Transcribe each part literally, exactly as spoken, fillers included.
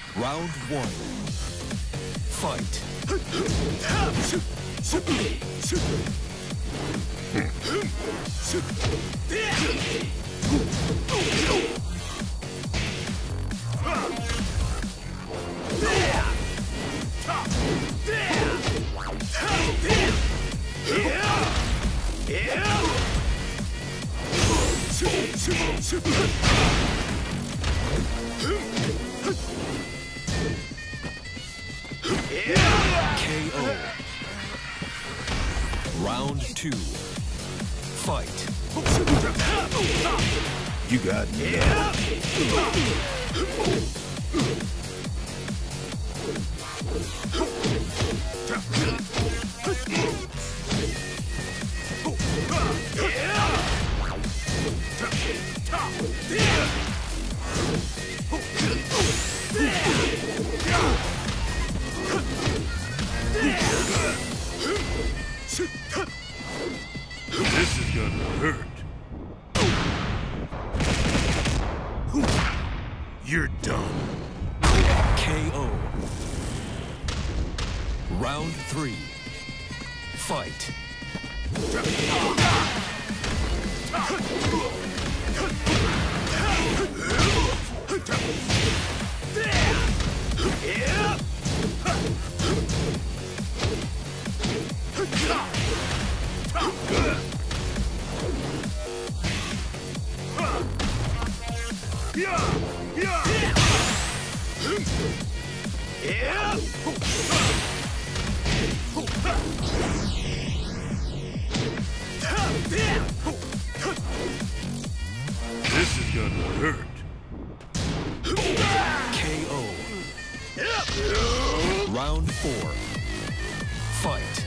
Round one. Fight. K O. Round two. Fight. You got me. This is gonna hurt. You're done. K O. Round three. Fight. This is gonna hurt. K O. Round four. Fight.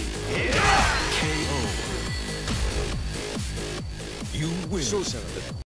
K O. You win.